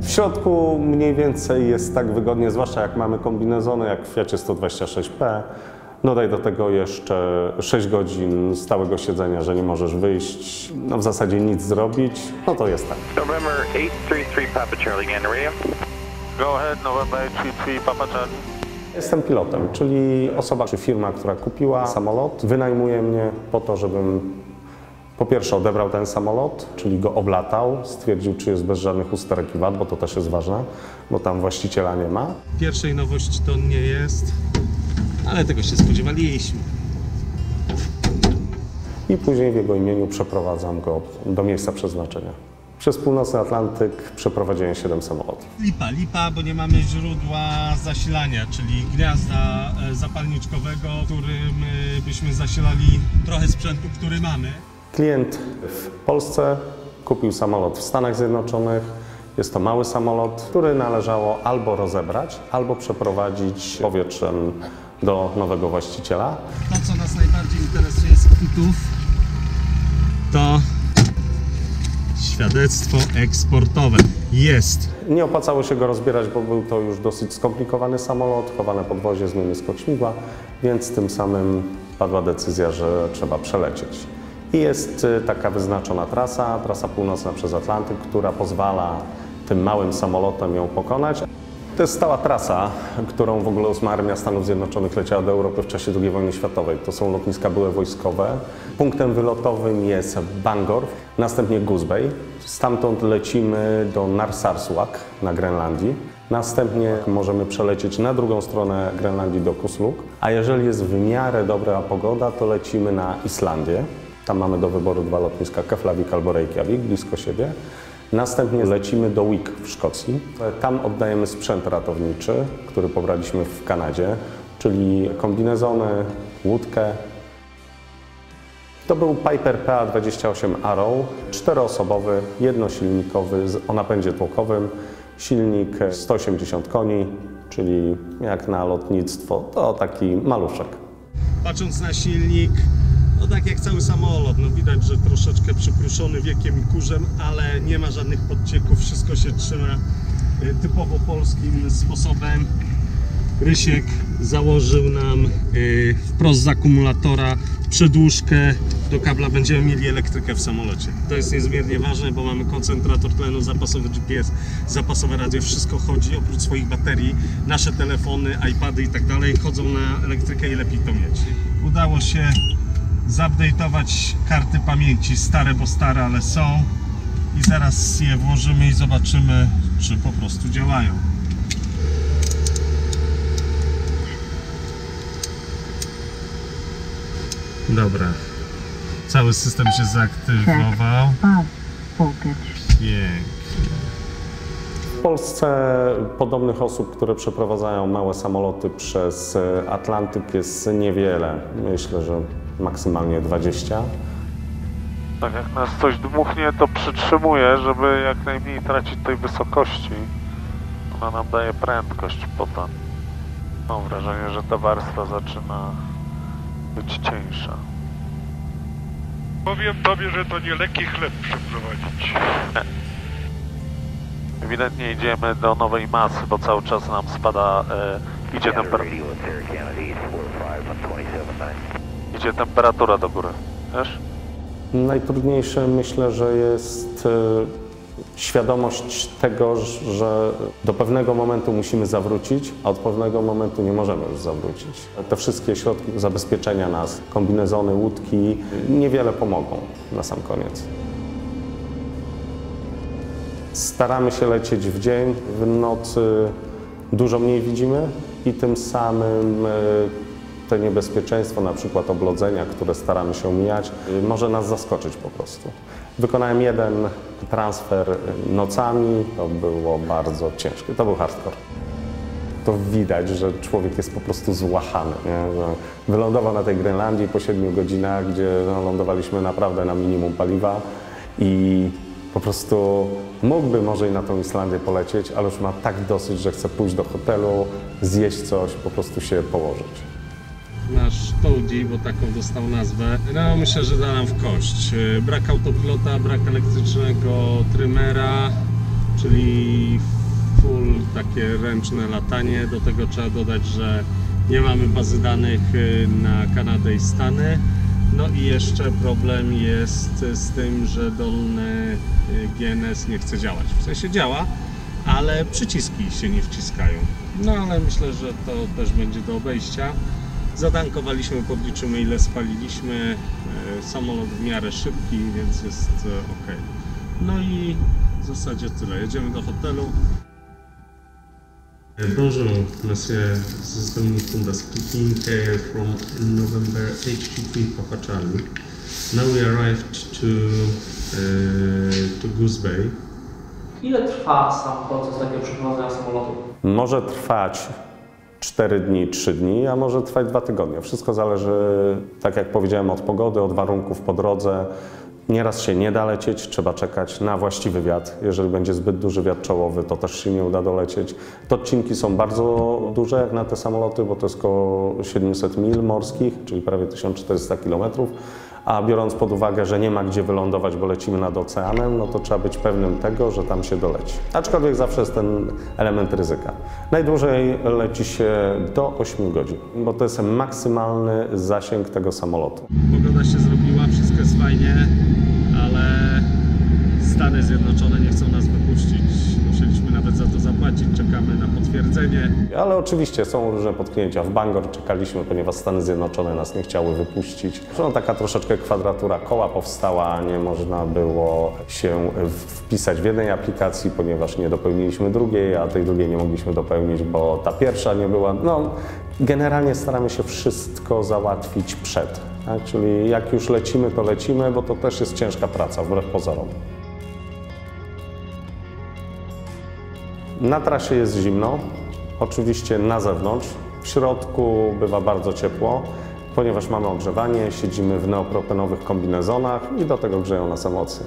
W środku mniej więcej jest tak wygodnie, zwłaszcza jak mamy kombinezony, jak w Fiacie 126P. Dodaj do tego jeszcze 6 godzin stałego siedzenia, że nie możesz wyjść, no w zasadzie nic zrobić, no to jest tak. November 833 Papa Charlie, again, radio. Go ahead, November 833 Papa Charlie. Jestem pilotem, czyli osoba czy firma, która kupiła samolot, wynajmuje mnie po to, żebym po pierwsze odebrał ten samolot, czyli go oblatał, stwierdził, czy jest bez żadnych usterek i wad, bo to też jest ważne, bo tam właściciela nie ma. Pierwszej nowości to nie jest, ale tego się spodziewaliśmy. I później w jego imieniu przeprowadzam go do miejsca przeznaczenia. Przez północny Atlantyk przeprowadziłem 7 samolotów. Lipa, bo nie mamy źródła zasilania, czyli gniazda zapalniczkowego, którym byśmy zasilali trochę sprzętu, który mamy. Klient w Polsce kupił samolot w Stanach Zjednoczonych. Jest to mały samolot, który należało albo rozebrać, albo przeprowadzić powietrzem do nowego właściciela. To, co nas najbardziej interesuje z kwitów, to świadectwo eksportowe. Jest. Nie opłacało się go rozbierać, bo był to już dosyć skomplikowany samolot, chowane podwozie, zmiany skok śmigła, więc tym samym padła decyzja, że trzeba przelecieć. I jest taka wyznaczona trasa północna przez Atlantyk, która pozwala tym małym samolotem ją pokonać. To jest stała trasa, którą w ogóle 8. Armia Stanów Zjednoczonych leciała do Europy w czasie II wojny światowej. To są lotniska były wojskowe. Punktem wylotowym jest Bangor, następnie Goose Bay. Stamtąd lecimy do Narsarsuaq na Grenlandii. Następnie możemy przelecieć na drugą stronę Grenlandii do Kusluk. A jeżeli jest w miarę dobra pogoda, to lecimy na Islandię. Tam mamy do wyboru 2 lotniska, Keflavik albo Reykjavik, blisko siebie. Następnie lecimy do Wick w Szkocji. Tam oddajemy sprzęt ratowniczy, który pobraliśmy w Kanadzie, czyli kombinezony, łódkę. To był Piper PA-28 Arrow, 4-osobowy, jednosilnikowy o napędzie tłokowym, silnik 180 koni, czyli jak na lotnictwo, to taki maluszek. Patrząc na silnik, no tak jak cały samolot, no widać, że troszeczkę przypruszony wiekiem i kurzem, ale nie ma żadnych podcieków, wszystko się trzyma typowo polskim sposobem. Rysiek założył nam wprost z akumulatora przedłużkę do kabla, będziemy mieli elektrykę w samolocie. To jest niezmiernie ważne, bo mamy koncentrator tlenu, zapasowy GPS, zapasowe radio, wszystko chodzi oprócz swoich baterii. Nasze telefony, iPady i tak dalej chodzą na elektrykę i lepiej to mieć. Udało się zupdate'ować karty pamięci, stare, bo stare, ale są. I zaraz je włożymy i zobaczymy, czy po prostu działają. Dobra, cały system się zaaktywował. Pięknie. W Polsce podobnych osób, które przeprowadzają małe samoloty przez Atlantyk jest niewiele. Myślę, że maksymalnie 20. Tak jak nas coś dmuchnie, to przytrzymuje, żeby jak najmniej tracić tej wysokości. Ona nam daje prędkość potem. Mam wrażenie, że ta warstwa zaczyna być cieńsza. Powiem tobie, że to nie lekki chleb przeprowadzić. Ewidentnie idziemy do nowej masy, bo cały czas nam spada, idzie temperatura do góry, wiesz? Najtrudniejsze myślę, że jest świadomość tego, że do pewnego momentu musimy zawrócić, a od pewnego momentu nie możemy już zawrócić. Te wszystkie środki zabezpieczenia nas, kombinezony, łódki, niewiele pomogą na sam koniec. Staramy się lecieć w dzień, w nocy dużo mniej widzimy i tym samym to niebezpieczeństwo, na przykład oblodzenia, które staramy się omijać, może nas zaskoczyć po prostu. Wykonałem jeden transfer nocami, to było bardzo ciężkie, to był hardcore. To widać, że człowiek jest po prostu złachany, nie? Że wylądował na tej Grenlandii po 7 godzinach, gdzie lądowaliśmy naprawdę na minimum paliwa i po prostu mógłby może i na tą Islandię polecieć, ale już ma tak dosyć, że chce pójść do hotelu, zjeść coś, po prostu się położyć. Nasz Toadie, bo taką dostał nazwę, no myślę, że da nam w kość. Brak autopilota, brak elektrycznego trymera, czyli takie ręczne latanie. Do tego trzeba dodać, że nie mamy bazy danych na Kanadę i Stany. No i jeszcze problem jest z tym, że dolny GNS nie chce działać. W sensie działa, ale przyciski się nie wciskają. No ale myślę, że to też będzie do obejścia. Zatankowaliśmy, podliczymy ile spaliliśmy. Samolot w miarę szybki, więc jest ok. No i w zasadzie tyle. Jedziemy do hotelu. Bonjour, Monsieur, this is Dominic Kunda speaking from November HQ3 Papa Charlie. Now we arrived to Goose Bay. Ile trwa sam proces takiego przeprowadzenia samolotu? Może trwać 4 dni, 3 dni, a może trwać 2 tygodnie. Wszystko zależy, tak jak powiedziałem, od pogody, od warunków po drodze. Nieraz się nie da lecieć, trzeba czekać na właściwy wiatr. Jeżeli będzie zbyt duży wiatr czołowy, to też się nie uda dolecieć. Te odcinki są bardzo duże jak na te samoloty, bo to jest około 700 mil morskich, czyli prawie 1400 km. A biorąc pod uwagę, że nie ma gdzie wylądować, bo lecimy nad oceanem, no to trzeba być pewnym tego, że tam się doleci. Aczkolwiek zawsze jest ten element ryzyka. Najdłużej leci się do 8 godzin, bo to jest maksymalny zasięg tego samolotu. Pogoda się zrobiła, wszystko jest fajnie, ale Stany Zjednoczone nie chcą nas wypuścić. Musieliśmy nawet za to zapłacić, czekamy na potwierdzenie. Ale oczywiście są różne potknięcia. W Bangor czekaliśmy, ponieważ Stany Zjednoczone nas nie chciały wypuścić. No, taka troszeczkę kwadratura koła powstała, nie można było się wpisać w jednej aplikacji, ponieważ nie dopełniliśmy drugiej, a tej drugiej nie mogliśmy dopełnić, bo ta pierwsza nie była. No, generalnie staramy się wszystko załatwić przed. Tak? Czyli jak już lecimy, to lecimy, bo to też jest ciężka praca, wbrew pozorom. Na trasie jest zimno, oczywiście na zewnątrz. W środku bywa bardzo ciepło, ponieważ mamy ogrzewanie, siedzimy w neopropenowych kombinezonach i do tego grzeją nas emocje.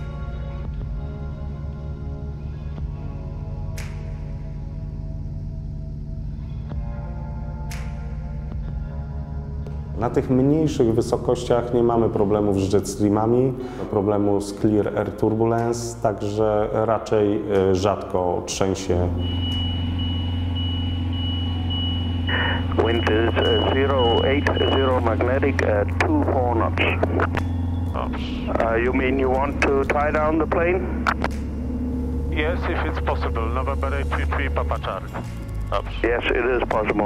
Na tych mniejszych wysokościach nie mamy problemów z jetstreamami, problemu z Clear Air Turbulence, także raczej rzadko trzęsie. Wind is 080 magnetic at 24 knots. You mean you want to tie down the plane? Yes, if it's possible. November 833 Papa Charlie. Dobrze. Yes, it is possible.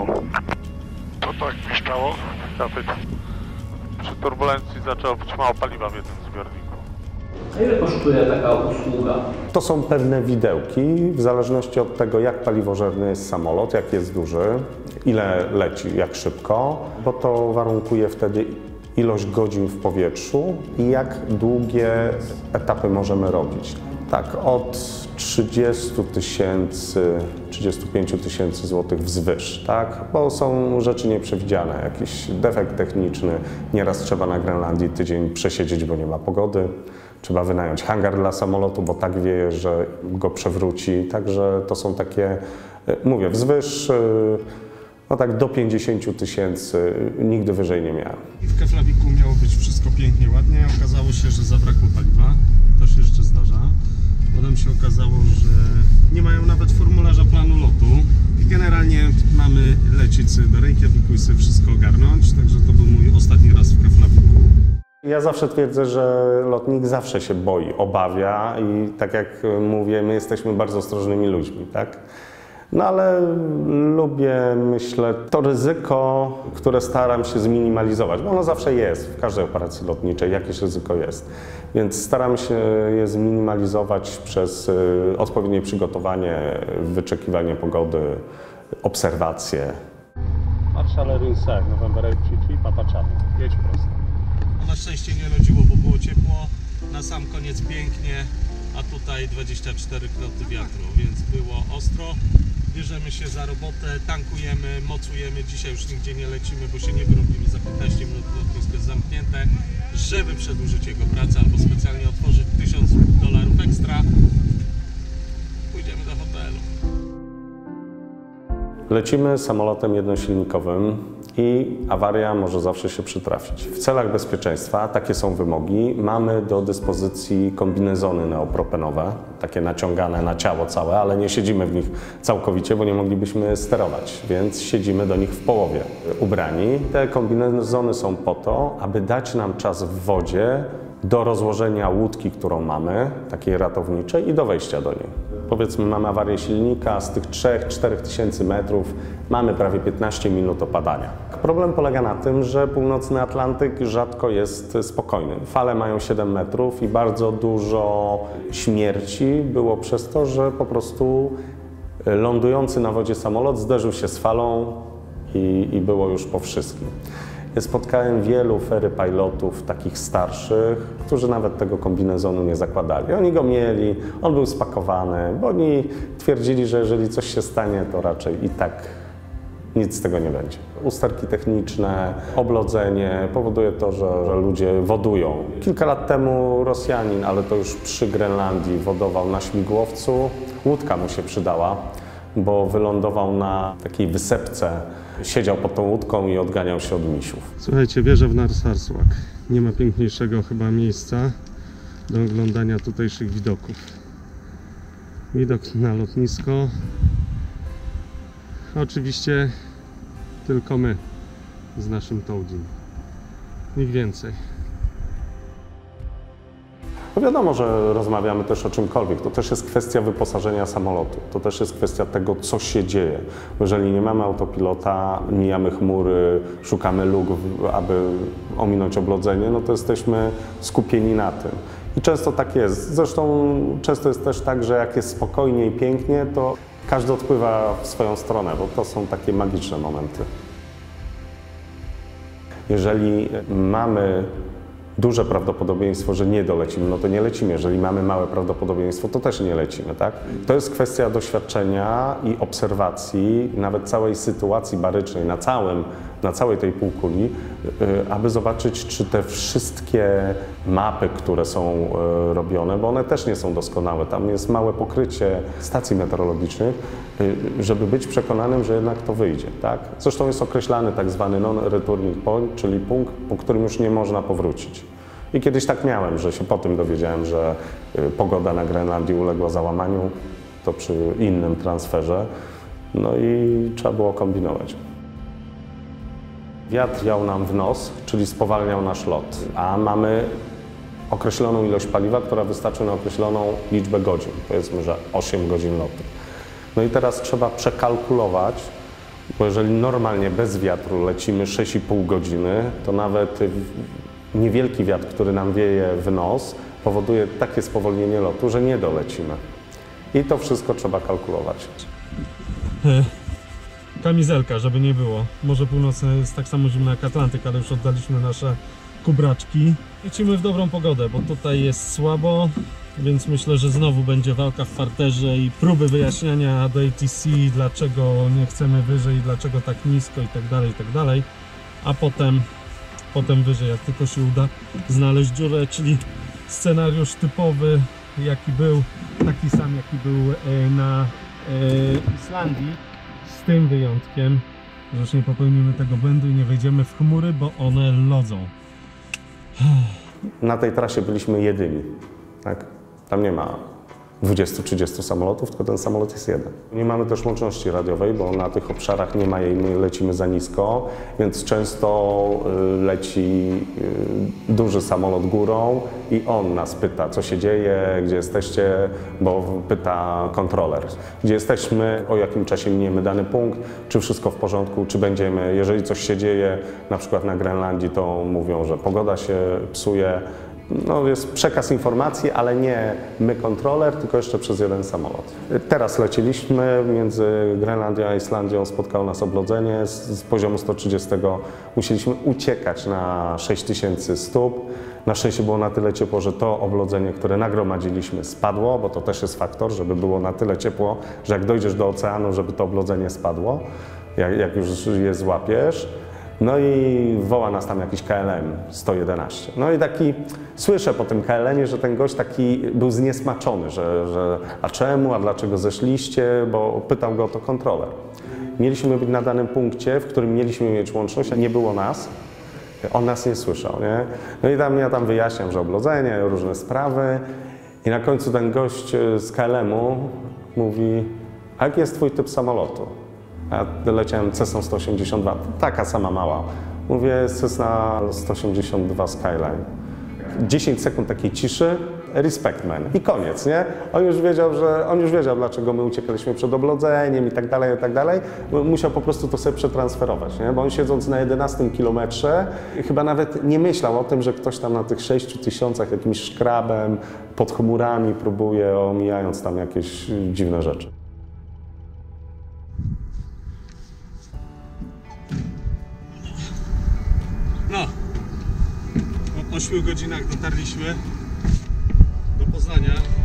To tak mi stało? Kapit. Przy turbulencji zaczęło być mało paliwa w jednym zbiorniku. A ile kosztuje taka usługa? To są pewne widełki, w zależności od tego, jak paliwożerny jest samolot, jak jest duży, ile leci, jak szybko, bo to warunkuje wtedy ilość godzin w powietrzu i jak długie etapy możemy robić. Tak, od 30 000, 35 000 złotych wzwyż, tak? Bo są rzeczy nieprzewidziane, jakiś defekt techniczny, nieraz trzeba na Grenlandii tydzień przesiedzieć, bo nie ma pogody. Trzeba wynająć hangar dla samolotu, bo tak wieje, że go przewróci. Także to są takie, mówię, wzwyż, no tak do 50 000, nigdy wyżej nie miałem. W Keflaviku miało być wszystko pięknie, ładnie. Okazało się, że zabrakło paliwa. To się jeszcze zdarza. Potem się okazało, że nie mają nawet formularza planu lotu. I generalnie mamy lecieć sobie do Reykjaviku i sobie wszystko ogarnąć. Także to był mój ostatni raz w Keflaviku. Ja zawsze twierdzę, że lotnik zawsze się boi, obawia i tak jak mówię, my jesteśmy bardzo ostrożnymi ludźmi, tak? No ale lubię, myślę, to ryzyko, które staram się zminimalizować, bo ono zawsze jest, w każdej operacji lotniczej jakieś ryzyko jest. Więc staram się je zminimalizować przez odpowiednie przygotowanie, wyczekiwanie pogody, obserwacje. Marshall Rinsek, November 833, Papa Charlie. Jedź prosto. Na szczęście nie lodziło, bo było ciepło. Na sam koniec pięknie, a tutaj 24 knoty wiatru, więc było ostro. Bierzemy się za robotę, tankujemy, mocujemy. Dzisiaj już nigdzie nie lecimy, bo się nie wyrobimy. Za 15 minut lotnisko jest zamknięte. Żeby przedłużyć jego pracę albo specjalnie otworzyć $1000 ekstra, pójdziemy do hotelu. Lecimy samolotem jednosilnikowym i awaria może zawsze się przytrafić. W celach bezpieczeństwa, takie są wymogi, mamy do dyspozycji kombinezony neopropenowe, takie naciągane na ciało całe, ale nie siedzimy w nich całkowicie, bo nie moglibyśmy sterować, więc siedzimy do nich w połowie ubrani. Te kombinezony są po to, aby dać nam czas w wodzie do rozłożenia łódki, którą mamy, takiej ratowniczej, i do wejścia do niej. Powiedzmy, mamy awarię silnika, z tych 3-4 tysięcy metrów mamy prawie 15 minut opadania. Problem polega na tym, że północny Atlantyk rzadko jest spokojny. Fale mają 7 metrów i bardzo dużo śmierci było przez to, że po prostu lądujący na wodzie samolot zderzył się z falą i było już po wszystkim. Spotkałem wielu ferry pilotów, takich starszych, którzy nawet tego kombinezonu nie zakładali. Oni go mieli, on był spakowany, bo oni twierdzili, że jeżeli coś się stanie, to raczej i tak nic z tego nie będzie. Usterki techniczne, oblodzenie powoduje to, że ludzie wodują. Kilka lat temu Rosjanin, ale to już przy Grenlandii, wodował na śmigłowcu. Łódka mu się przydała, bo wylądował na takiej wysepce. Siedział pod tą łódką i odganiał się od misiów. Słuchajcie, wieża w Narsarsuaq. Nie ma piękniejszego chyba miejsca do oglądania tutejszych widoków. Widok na lotnisko. Oczywiście tylko my z naszym Toudim. Nikt więcej. No wiadomo, że rozmawiamy też o czymkolwiek. To też jest kwestia wyposażenia samolotu. To też jest kwestia tego, co się dzieje. Bo jeżeli nie mamy autopilota, mijamy chmury, szukamy luk, aby ominąć oblodzenie, no to jesteśmy skupieni na tym. I często tak jest. Zresztą często jest też tak, że jak jest spokojnie i pięknie, to każdy odpływa w swoją stronę, bo to są takie magiczne momenty. Jeżeli mamy duże prawdopodobieństwo, że nie dolecimy, no to nie lecimy. Jeżeli mamy małe prawdopodobieństwo, to też nie lecimy, tak? To jest kwestia doświadczenia i obserwacji nawet całej sytuacji barycznej na całej tej półkuli, aby zobaczyć, czy te wszystkie mapy, które są robione, bo one też nie są doskonałe, tam jest małe pokrycie stacji meteorologicznych, żeby być przekonanym, że jednak to wyjdzie, tak? Zresztą jest określany tak zwany non-returning point, czyli punkt, po którym już nie można powrócić. I kiedyś tak miałem, że się po tym dowiedziałem, że pogoda na Grenlandii uległa załamaniu, to przy innym transferze, no i trzeba było kombinować. Wiatr wiał nam w nos, czyli spowalniał nasz lot, a mamy określoną ilość paliwa, która wystarczy na określoną liczbę godzin, powiedzmy, że 8 godzin lotu. No i teraz trzeba przekalkulować, bo jeżeli normalnie bez wiatru lecimy 6,5 godziny, to nawet niewielki wiatr, który nam wieje w nos, powoduje takie spowolnienie lotu, że nie dolecimy. I to wszystko trzeba kalkulować. Kamizelka, żeby nie było. Morze Północne jest tak samo zimne jak Atlantyk, ale już oddaliśmy nasze kubraczki. Lecimy w dobrą pogodę, bo tutaj jest słabo, więc myślę, że znowu będzie walka w farterze i próby wyjaśniania do ATC, dlaczego nie chcemy wyżej, dlaczego tak nisko i tak dalej, a potem wyżej, jak tylko się uda znaleźć dziurę, czyli scenariusz typowy, jaki był, taki sam jaki był na Islandii, z tym wyjątkiem, że już nie popełnimy tego błędu i nie wejdziemy w chmury, bo one lodzą. Na tej trasie byliśmy jedyni, tak? Tam nie ma 20-30 samolotów, tylko ten samolot jest jeden. Nie mamy też łączności radiowej, bo na tych obszarach nie ma jej, my lecimy za nisko, więc często leci duży samolot górą i on nas pyta, co się dzieje, gdzie jesteście, bo pyta kontroler. Gdzie jesteśmy, o jakim czasie miniemy dany punkt, czy wszystko w porządku, czy będziemy, jeżeli coś się dzieje, na przykład na Grenlandii, to mówią, że pogoda się psuje. No, jest przekaz informacji, ale nie my kontroler, tylko jeszcze przez jeden samolot. Teraz leciliśmy między Grenlandią a Islandią, spotkało nas oblodzenie z poziomu 130. Musieliśmy uciekać na 6000 stóp. Na szczęście było na tyle ciepło, że to oblodzenie, które nagromadziliśmy, spadło, bo to też jest faktor, żeby było na tyle ciepło, że jak dojdziesz do oceanu, żeby to oblodzenie spadło, jak już je złapiesz. No i woła nas tam jakiś KLM 111. No i taki, słyszę po tym KLM-ie, że ten gość taki był zniesmaczony, że a czemu, a dlaczego zeszliście, bo pytał go o to kontroler. mieliśmy być na danym punkcie, w którym mieliśmy mieć łączność, a nie było nas. On nas nie słyszał, nie? No i ja tam wyjaśniam, że oblodzenie, różne sprawy. I na końcu ten gość z KLM-u mówi, a jaki jest twój typ samolotu? Ja leciałem Cessną 182, taka sama mała. Mówię, Cessna 182 Skyline. 10 sekund takiej ciszy, respect man. I koniec, nie? On już wiedział, dlaczego my uciekaliśmy przed oblodzeniem i tak dalej. Musiał po prostu to sobie przetransferować, nie? Bo on siedząc na 11 kilometrze chyba nawet nie myślał o tym, że ktoś tam na tych 6000 jakimś szkrabem, pod chmurami próbuje, omijając tam jakieś dziwne rzeczy. No, po 8 godzinach dotarliśmy do Poznania.